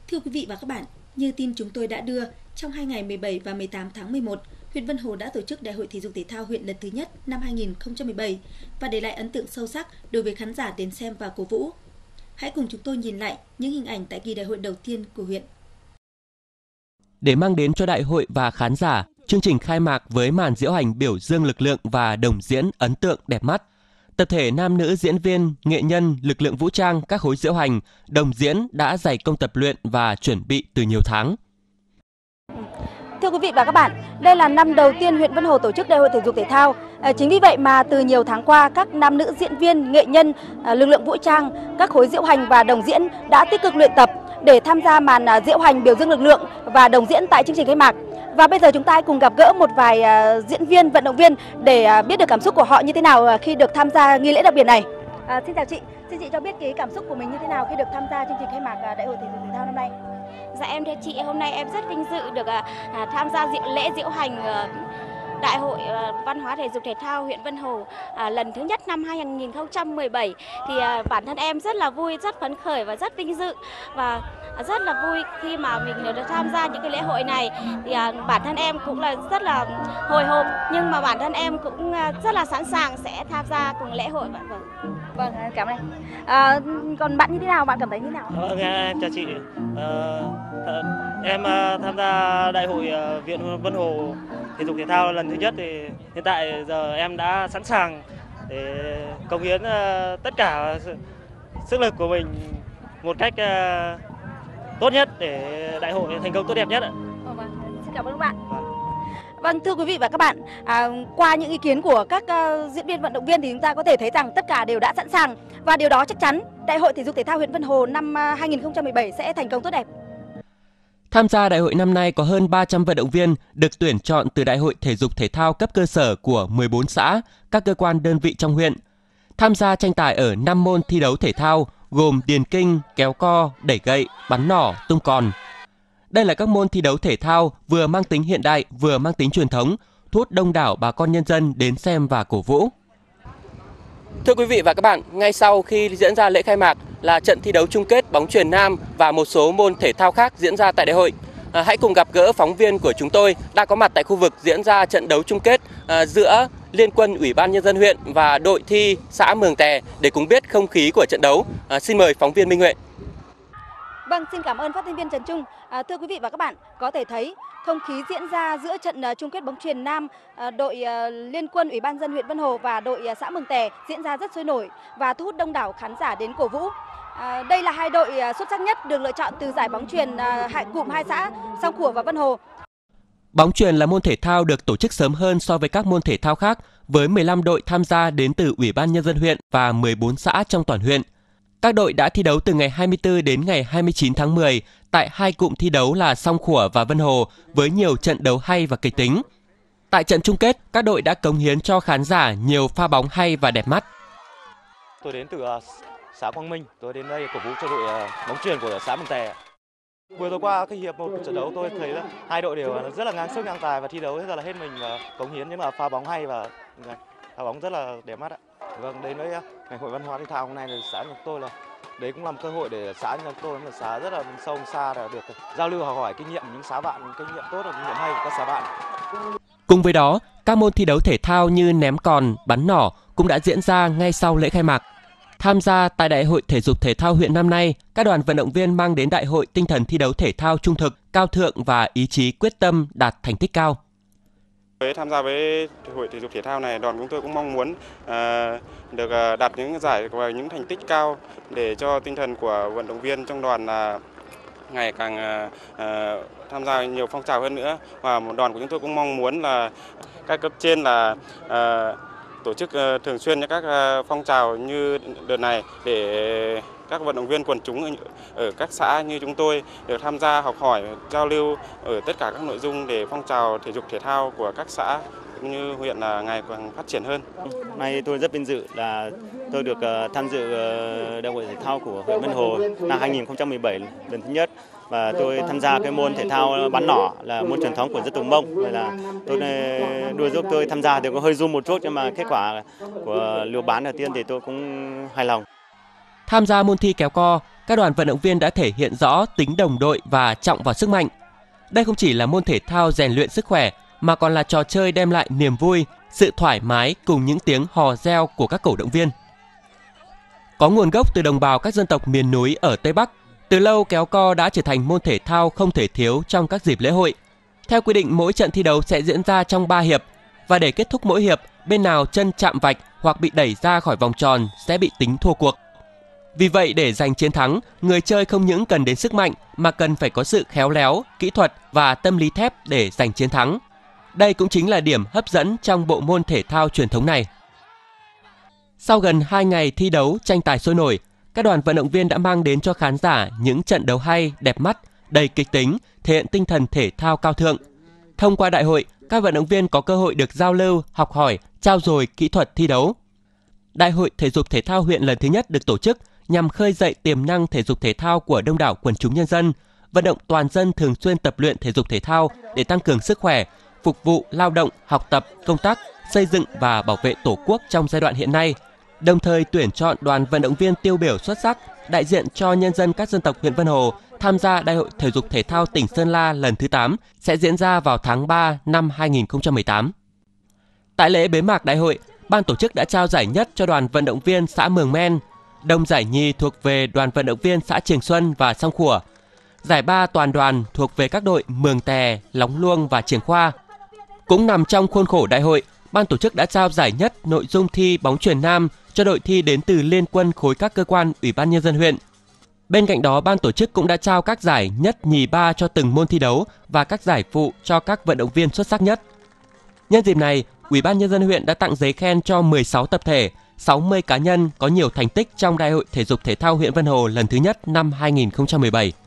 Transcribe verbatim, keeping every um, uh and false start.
Thưa quý vị và các bạn, như tin chúng tôi đã đưa, trong hai ngày mười bảy và mười tám tháng mười một, huyện Vân Hồ đã tổ chức Đại hội Thể dục Thể thao huyện lần thứ nhất năm hai nghìn không trăm mười bảy và để lại ấn tượng sâu sắc đối với khán giả đến xem và cổ vũ. Hãy cùng chúng tôi nhìn lại những hình ảnh tại kỳ đại hội đầu tiên của huyện. Để mang đến cho đại hội và khán giả chương trình khai mạc với màn diễu hành biểu dương lực lượng và đồng diễn ấn tượng đẹp mắt. Tập thể nam nữ diễn viên, nghệ nhân, lực lượng vũ trang, các khối diễu hành, đồng diễn đã dày công tập luyện và chuẩn bị từ nhiều tháng. Thưa quý vị và các bạn, đây là năm đầu tiên huyện Vân Hồ tổ chức Đại hội Thể dục Thể thao. À, chính vì vậy mà từ nhiều tháng qua, các nam nữ diễn viên, nghệ nhân, à, lực lượng vũ trang, các khối diễu hành và đồng diễn đã tích cực luyện tập để tham gia màn à, diễu hành biểu dương lực lượng và đồng diễn tại chương trình khai mạc. Và bây giờ chúng ta hãy cùng gặp gỡ một vài à, diễn viên, vận động viên để à, biết được cảm xúc của họ như thế nào à, khi được tham gia nghi lễ đặc biệt này. À, xin chào chị, xin chị cho biết cái cảm xúc của mình như thế nào khi được tham gia chương trình khai mạc à, Đại hội Thể dục Thể thao năm nay. Dạ em thưa chị, hôm nay em rất vinh dự được à, tham gia diễu lễ diễu hành à, Đại hội à, Văn hóa Thể dục Thể thao huyện Vân Hồ à, lần thứ nhất năm hai nghìn không trăm mười bảy. Thì à, bản thân em rất là vui, rất phấn khởi và rất vinh dự và rất là vui khi mà mình được tham gia những cái lễ hội này. Thì à, bản thân em cũng là rất là hồi hộp, nhưng mà bản thân em cũng rất là sẵn sàng sẽ tham gia cùng lễ hội. Vâng, vâng cảm ơn. À, còn bạn như thế nào, bạn cảm thấy như thế nào? Vâng, em chào chị. À, em tham gia Đại hội Viện Vân Hồ Thể dục Thể thao lần thứ nhất thì hiện tại giờ em đã sẵn sàng để cống hiến tất cả sức lực của mình một cách tốt nhất để đại hội thành công tốt đẹp nhất ạ. Vâng, xin cảm ơn các bạn. Vâng, thưa quý vị và các bạn, à, qua những ý kiến của các uh, diễn viên vận động viên thì chúng ta có thể thấy rằng tất cả đều đã sẵn sàng và điều đó chắc chắn Đại hội Thể dục Thể thao huyện Vân Hồ năm uh, hai nghìn không trăm mười bảy sẽ thành công tốt đẹp. Tham gia đại hội năm nay có hơn ba trăm vận động viên được tuyển chọn từ Đại hội Thể dục Thể thao cấp cơ sở của mười bốn xã, các cơ quan đơn vị trong huyện. Tham gia tranh tài ở năm môn thi đấu thể thao gồm điền kinh, kéo co, đẩy gậy, bắn nỏ, tung còn. Đây là các môn thi đấu thể thao vừa mang tính hiện đại vừa mang tính truyền thống, thu hút đông đảo bà con nhân dân đến xem và cổ vũ. Thưa quý vị và các bạn, ngay sau khi diễn ra lễ khai mạc là trận thi đấu chung kết bóng chuyền nam và một số môn thể thao khác diễn ra tại đại hội. À, hãy cùng gặp gỡ phóng viên của chúng tôi đã có mặt tại khu vực diễn ra trận đấu chung kết à, giữa Liên quân Ủy ban Nhân dân huyện và đội thi xã Mường Tè để cùng biết không khí của trận đấu. À, xin mời phóng viên Minh Huệ. Vâng, xin cảm ơn phát thanh viên Trần Trung. À, thưa quý vị và các bạn, có thể thấy không khí diễn ra giữa trận uh, chung kết bóng chuyền nam uh, đội uh, Liên quân Ủy ban Nhân dân huyện Vân Hồ và đội uh, xã Mường Tè diễn ra rất sôi nổi và thu hút đông đảo khán giả đến cổ vũ. À, đây là hai đội uh, xuất sắc nhất được lựa chọn từ giải bóng chuyền uh, hai cụm hai xã Song Khủa và Vân Hồ. Bóng chuyền là môn thể thao được tổ chức sớm hơn so với các môn thể thao khác, với mười lăm đội tham gia đến từ Ủy ban Nhân dân huyện và mười bốn xã trong toàn huyện. Các đội đã thi đấu từ ngày hai mươi tư đến ngày hai mươi chín tháng mười tại hai cụm thi đấu là Song Khủa và Vân Hồ với nhiều trận đấu hay và kịch tính. Tại trận chung kết, các đội đã cống hiến cho khán giả nhiều pha bóng hay và đẹp mắt. Tôi đến từ uh, xã Quang Minh, tôi đến đây cổ vũ cho đội uh, bóng chuyền của xã Mường Tè. Vừa rồi qua cái hiệp một trận đấu tôi thấy là hai đội đều rất là ngang sức ngang tài và thi đấu rất là hết mình và cống hiến những là pha bóng hay và pha bóng rất là đẹp mắt ạ. Vâng, đến với ngày hội văn hóa thể thao hôm nay thì xã nhà tôi là đấy cũng là một cơ hội để xã nhà tôi là xã rất là sâu xa để được giao lưu học hỏi kinh nghiệm những xã bạn, kinh nghiệm tốt và kinh nghiệm hay của các xã bạn. Cùng với đó, các môn thi đấu thể thao như ném còn, bắn nỏ cũng đã diễn ra ngay sau lễ khai mạc. Tham gia tại Đại hội Thể dục Thể thao huyện năm nay, các đoàn vận động viên mang đến đại hội tinh thần thi đấu thể thao trung thực, cao thượng và ý chí quyết tâm đạt thành tích cao. Với tham gia với hội thể dục thể thao này, đoàn chúng tôi cũng mong muốn uh, được uh, đạt những giải và những thành tích cao để cho tinh thần của vận động viên trong đoàn là ngày càng uh, uh, tham gia nhiều phong trào hơn nữa. Và một đoàn của chúng tôi cũng mong muốn là các cấp trên là uh, tổ chức uh, thường xuyên những các uh, phong trào như đợt này để các vận động viên quần chúng ở các xã như chúng tôi được tham gia học hỏi, giao lưu ở tất cả các nội dung để phong trào thể dục thể thao của các xã cũng như huyện là ngày càng phát triển hơn. Nay tôi rất vinh dự là tôi được tham dự Đại hội thể thao của huyện Vân Hồ năm hai nghìn không trăm mười bảy lần thứ nhất và tôi tham gia cái môn thể thao bắn nỏ là môn truyền thống của dân tộc Mông. Vậy là tôi đua giúp tôi tham gia thì có hơi run một chút nhưng mà kết quả của liều bắn đầu tiên thì tôi cũng hài lòng. Tham gia môn thi kéo co, các đoàn vận động viên đã thể hiện rõ tính đồng đội và trọng vào sức mạnh. Đây không chỉ là môn thể thao rèn luyện sức khỏe mà còn là trò chơi đem lại niềm vui, sự thoải mái cùng những tiếng hò reo của các cổ động viên. Có nguồn gốc từ đồng bào các dân tộc miền núi ở Tây Bắc, từ lâu kéo co đã trở thành môn thể thao không thể thiếu trong các dịp lễ hội. Theo quy định, mỗi trận thi đấu sẽ diễn ra trong ba hiệp và để kết thúc mỗi hiệp, bên nào chân chạm vạch hoặc bị đẩy ra khỏi vòng tròn sẽ bị tính thua cuộc. Vì vậy, để giành chiến thắng, người chơi không những cần đến sức mạnh mà cần phải có sự khéo léo, kỹ thuật và tâm lý thép để giành chiến thắng. Đây cũng chính là điểm hấp dẫn trong bộ môn thể thao truyền thống này. Sau gần hai ngày thi đấu tranh tài sôi nổi, các đoàn vận động viên đã mang đến cho khán giả những trận đấu hay, đẹp mắt, đầy kịch tính, thể hiện tinh thần thể thao cao thượng. Thông qua đại hội, các vận động viên có cơ hội được giao lưu, học hỏi, trao dồi kỹ thuật thi đấu. Đại hội thể dục thể thao huyện lần thứ nhất được tổ chức nhằm khơi dậy tiềm năng thể dục thể thao của đông đảo quần chúng nhân dân, vận động toàn dân thường xuyên tập luyện thể dục thể thao để tăng cường sức khỏe, phục vụ lao động, học tập, công tác, xây dựng và bảo vệ Tổ quốc trong giai đoạn hiện nay, đồng thời tuyển chọn đoàn vận động viên tiêu biểu xuất sắc đại diện cho nhân dân các dân tộc huyện Vân Hồ tham gia Đại hội thể dục thể thao tỉnh Sơn La lần thứ tám sẽ diễn ra vào tháng ba năm hai nghìn không trăm mười tám. Tại lễ bế mạc đại hội, ban tổ chức đã trao giải nhất cho đoàn vận động viên xã Mường Men, đồng giải nhì thuộc về đoàn vận động viên xã Trường Xuân và Song Khủa. Giải ba toàn đoàn thuộc về các đội Mường Tè, Lóng Luông và Trường Khoa. Cũng nằm trong khuôn khổ đại hội, ban tổ chức đã trao giải nhất nội dung thi bóng chuyền nam cho đội thi đến từ liên quân khối các cơ quan Ủy ban Nhân dân huyện. Bên cạnh đó, ban tổ chức cũng đã trao các giải nhất, nhì, ba cho từng môn thi đấu và các giải phụ cho các vận động viên xuất sắc nhất. Nhân dịp này, Ủy ban Nhân dân huyện đã tặng giấy khen cho mười sáu tập thể, sáu mươi cá nhân có nhiều thành tích trong Đại hội thể dục thể thao huyện Vân Hồ lần thứ nhất năm hai nghìn không trăm mười bảy.